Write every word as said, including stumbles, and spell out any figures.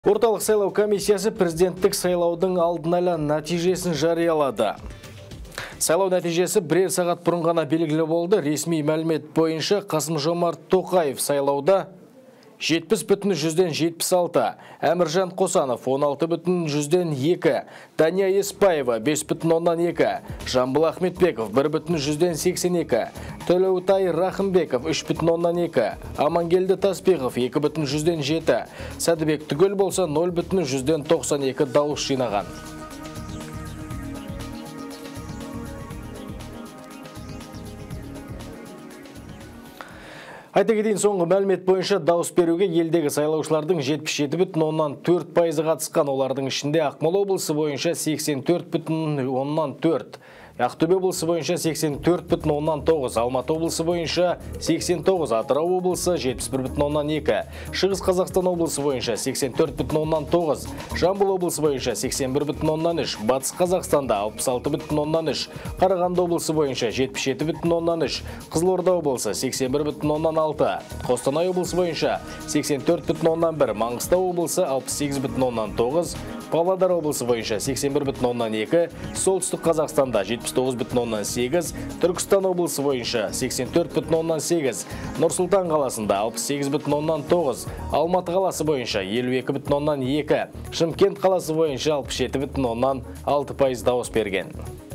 Орталық сайлау комиссиясы президенттік сайлаудың алдын ала нәтижесін жариялады. Сайлау нәтижесі бірер сағат бұрын ғана белгілі болды. Ресми мәлімет бойынша Қасым-Жомарт Тоқаев сайлауда жетпіс бүтін жүзден жетпіс алты, Әміржан Қосанов он алты бүтін жүзден екі, Дания Еспаева бес бүтін оннан екі, Жамбыл Ахметбеков бір бүтін жүзден сексен екі, Төлеутай Рахымбеков үш бүтін оннан екі, Амангелді Таспиғов екі бүтін жүзден жеті, Сәдібек Түгел болса нөл бүтін жүзден тоқсан екі дауыс жинаған. Айта кетейін, соңғы мәлімет бойынша дауыс беруге елдегі сайлаушылардың жетпіс жеті бүтін оннан төрт пайызы қатысқан. Олардың ішінде Ақмола облысы бойынша сексен төрт бүтін оннан төрт, Ақтөбе облысы бойынша сексен төрт бүтін оннан тоғыз, Алматы облысы бойынша сексен тоғыз, Атырау облысы жетпіс бір бүтін оннан екі, Шығыс Қазақстан облысы бойынша сексен төрт бүтін оннан тоғыз, Жамбыл облысы бойынша сексен бір бүтін оннан үш, Батыс Қазақстанда алпыс алты бүтін оннан үш, Қарағанды облысы бойынша жетпіс жеті бүтін оннан үш, Қызылорда облысы сексен бір бүтін оннан алты, Қостанай облысы бойынша сексен төрт бүтін оннан бір, Маңғыстау облысы алпыс сегіз бүтін оннан тоғыз, Павлодар облысы бойынша сексен бір бүтін оннан екі, Солтүстік Қазақстанда жетпіс тоғыз бүтін оннан сегіз, Түркістан облысы бойынша сексен төрт бүтін оннан сегіз, Нұр Сұлтан қаласында алпыс сегіз бүтін оннан тоғыз, Алматы қаласы бойынша елу екі бүтін оннан екі, Шымкент қаласы бойынша алпыс жеті бүтін оннан алты пайыз дауыс берген.